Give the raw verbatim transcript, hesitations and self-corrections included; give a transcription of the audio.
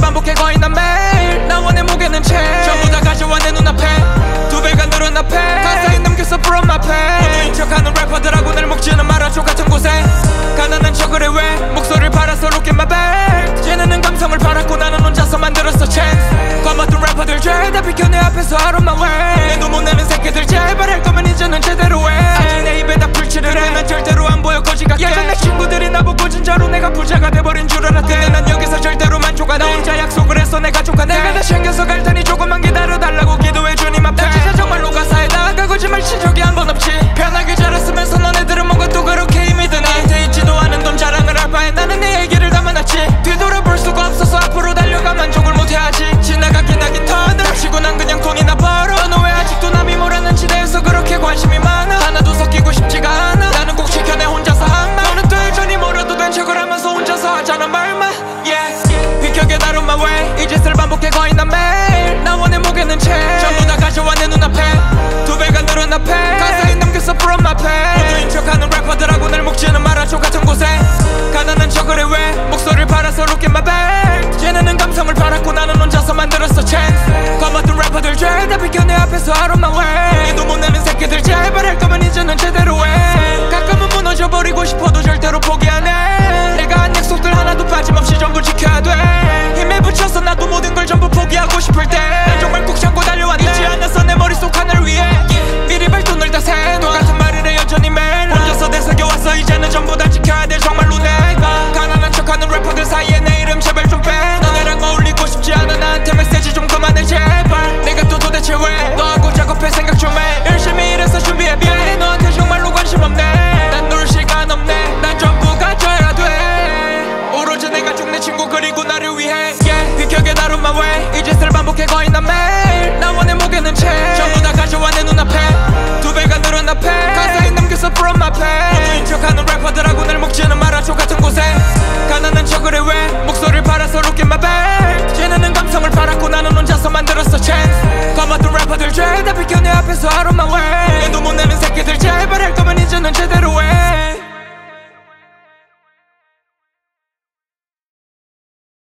반복해 거의 난 매일 나와 내 무게는 채 전부 다 가져와 내 눈앞에 두 배가 늘어나 패 가사에 남겼어 from my pain 모두인 척하는 래퍼들하고 늘 먹지는 말아줘 같은 곳에 가난한 척을 해 왜 목소리를 팔아서 look at my back 쟤네는 감성을 팔았고 나는 혼자서 만들었어 chance 과맡은 래퍼들 죄다 비켜 내 앞에서 out of my way 내 눈 못 내는 새끼들 제발 할 거면 이제는 제대로 해 아직 내 입에 다 풀칠을 해 난 절대로 안 보여 거지 같게 예전 내 친구들이 나보고 진짜로 내가 부자가 돼버린 줄 알았대 근데 난 여기서 절대로 만족 안 해 나 혼자 약속을 했어 내 가족한테 내가 다 챙겨서 갈 테니 조금만 기다려달라고 기도해 주님 앞에 난 진짜 정말로 가사에 나아가 거짓말 친 적이 한 번 없지 편하게 자랐으면서 너네들은 뭐가 또 그렇게 힘이 드니 나한테 있지도 않은 돈 자랑을 할 바에 나는 내 얘기를 담아놨지 뒤돌아볼 수가 없어서 앞으로 달려가 만족을 못해야지 지나가긴 하긴 턴을 치고 난 그냥 돈이나 벌어 너는 왜 아직도 남이 뭐라는지 대해서 그렇게 관심이 많아 하나도 섞이고 싶지가 않아 나는 꼭 지켜내 혼자서 한말 너는 또 여전히 멀어도 된 척을 하면서 혼자서 하잖아 말만 yeah. 비켜게 다룬 my way 이 짓을 반복해 거의 난 매일 나와 내 무게는 채 전부 다 가져와 내 눈앞에 두 배가 늘어나 패 가사에 남겼어 from my pain 모두인 척하는 래퍼들하고 늘 먹지는 말아줘 같은 곳에 가난한 척을 해 왜 목소리를 팔아서 look at my back 쟤네는 감성을 팔았고 나는 혼자서 만들었어 chance 과맡은 래퍼들 죄다 비켜 내 앞에서 out of my way 이 눈 못 내는 새끼들 제발 할 거면 이제는 제대로 해 가끔은 무너져버리고 싶어도 절대로 포기 안 해 내가 한 약속들 하나도 빠짐없이 전부 지켜야 돼 힘에 붙여서 나도 모든 걸 전부 포기하고 싶을 때 난 정말 꾹 참고 달려왔네 잊지 않았어 내 머릿속 하늘 위에 미리 발돈을 다 새 똑같은 말을 해 여전히 매일 혼자서 되새겨왔어 이제는 전부 다 지켜야 돼 정말로 내가 가난한 척하는 래퍼들 사이에 내 이름 제발 좀 빼 너네랑 어울리고 싶지 않아 나한테 메시지 좀 그만해 제발 내가 또 도대체 왜 너하고 작업할 생각 좀 해 열심히 일해서 준비해 미안해 너한테 정말로 관심 없네 난 놀 시간 없네 난 전부 가져야 돼 오로지 내가 쭉 내 친구 그리고 나를 위해 yeah. 비켜게 다룬 my way 이 짓을 반복해 거의 난 매일 나와 내 무게는 채 전부 다 가져와 내 눈앞에 두 배가 늘어나 패 가사에 남겼어 from my pain 모두인 척하는 래퍼들하고 늘 먹지는 말아줘 같은 곳에 가난한 척을 해 왜 목소리를 팔아서 look at my back 쟤네는 감성을 팔았고 나는 혼자서 만들었어 chance 과맡은 래퍼들 죄다 비켜 내 앞에서 out of my way 내 눈 못 내는 새끼들 제발 할 거면 이제는 제대로 해